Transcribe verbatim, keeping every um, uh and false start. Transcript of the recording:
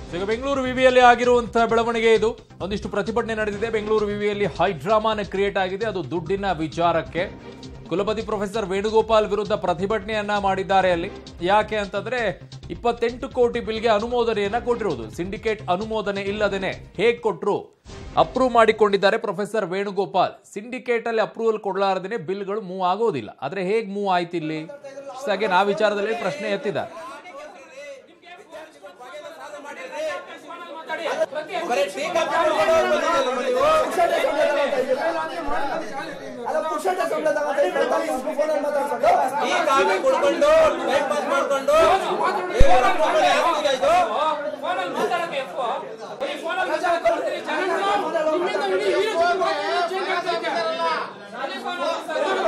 ಈಗ ಬೆಂಗಳೂರು ವಿವಿಯಲ್ಲಿ ಆಗಿರುವಂತಹ ಬೆಳವಣಿಗೆ ಇದು. ಒಂದಿಷ್ಟು ಪ್ರತಿಭಟನೆ ನಡೆದಿದೆ ಬೆಂಗಳೂರು ವಿವಿಯಲ್ಲಿ. ಹೈ ಡ್ರಾಮಾನ ಕ್ರಿಯೇಟ್ ಆಗಿದೆ, ಅದು ದುಡ್ಡಿನ ವಿಚಾರಕ್ಕೆ. ಕುಲಪತಿ ಪ್ರೊಫೆಸರ್ ವೇಣುಗೋಪಾಲ್ ವಿರುದ್ಧ ಪ್ರತಿಭಟನೆಯನ್ನ ಮಾಡಿದ್ದಾರೆ ಅಲ್ಲಿ. ಯಾಕೆ ಅಂತಂದ್ರೆ ಇಪ್ಪತ್ತೆಂಟು ಕೋಟಿ ಬಿಲ್ಗೆ ಅನುಮೋದನೆಯನ್ನ ಕೊಟ್ಟಿರುವುದು. ಸಿಂಡಿಕೇಟ್ ಅನುಮೋದನೆ ಇಲ್ಲದೇನೆ ಹೇಗ್ ಕೊಟ್ರು ಅಪ್ರೂವ್ ಮಾಡಿಕೊಂಡಿದ್ದಾರೆ ಪ್ರೊಫೆಸರ್ ವೇಣುಗೋಪಾಲ್. ಸಿಂಡಿಕೇಟ್ ಅಲ್ಲಿ ಅಪ್ರೂವಲ್ ಕೊಡಲಾರದೇನೆ ಬಿಲ್ಗಳು ಮೂವ್ ಆಗೋದಿಲ್ಲ. ಆದ್ರೆ ಹೇಗ್ ಮೂವ್ ಆಯ್ತು ಇಲ್ಲಿ ಹಾಗೆ ನಾ ವಿಚಾರದಲ್ಲಿ ಪ್ರಶ್ನೆ ಎತ್ತಿದ್ದಾರೆ. ಈ